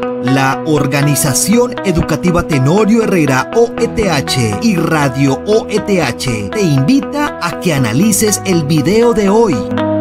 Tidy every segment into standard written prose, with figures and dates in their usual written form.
La Organización Educativa Tenorio Herrera OETH y Radio OETH te invita a que analices el video de hoy.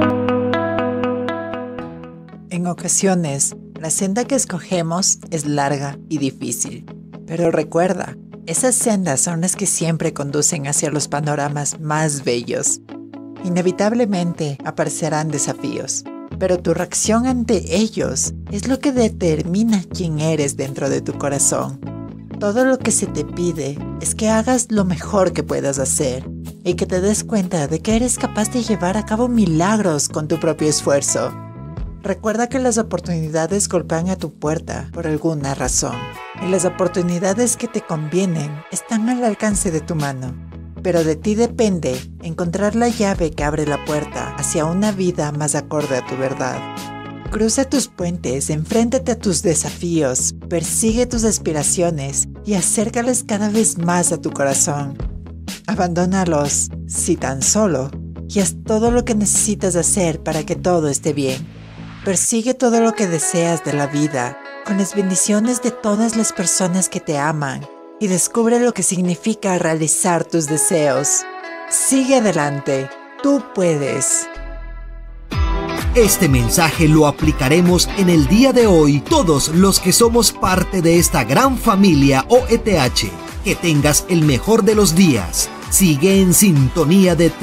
En ocasiones, la senda que escogemos es larga y difícil. Pero recuerda, esas sendas son las que siempre conducen hacia los panoramas más bellos. Inevitablemente aparecerán desafíos, pero tu reacción ante ellos es lo que determina quién eres dentro de tu corazón. Todo lo que se te pide es que hagas lo mejor que puedas hacer y que te des cuenta de que eres capaz de llevar a cabo milagros con tu propio esfuerzo. Recuerda que las oportunidades golpean a tu puerta por alguna razón, y las oportunidades que te convienen están al alcance de tu mano. Pero de ti depende encontrar la llave que abre la puerta hacia una vida más acorde a tu verdad. Cruza tus puentes, enfréntate a tus desafíos, persigue tus aspiraciones y acércalas cada vez más a tu corazón. Abandónalos, si tan solo, y haz todo lo que necesitas hacer para que todo esté bien. Persigue todo lo que deseas de la vida, con las bendiciones de todas las personas que te aman, y descubre lo que significa realizar tus deseos. Sigue adelante, tú puedes. Este mensaje lo aplicaremos en el día de hoy todos los que somos parte de esta gran familia OETH. Que tengas el mejor de los días. Sigue en sintonía de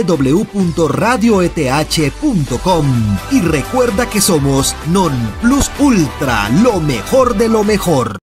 www.radioeth.com y recuerda que somos Non Plus Ultra, lo mejor de lo mejor.